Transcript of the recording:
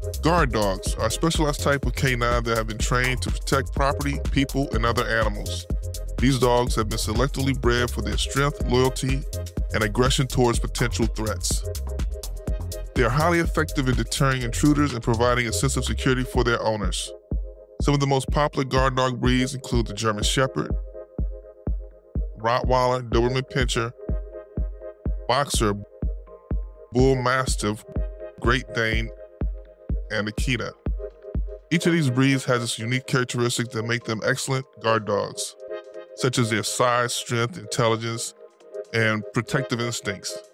Guard dogs are a specialized type of canine that have been trained to protect property, people, and other animals. These dogs have been selectively bred for their strength, loyalty, and aggression towards potential threats. They are highly effective in deterring intruders and providing a sense of security for their owners. Some of the most popular guard dog breeds include the German Shepherd, Rottweiler, Doberman Pinscher, Boxer, Bull Mastiff, Great Dane, and Akita. Each of these breeds has its unique characteristics that make them excellent guard dogs, such as their size, strength, intelligence, and protective instincts.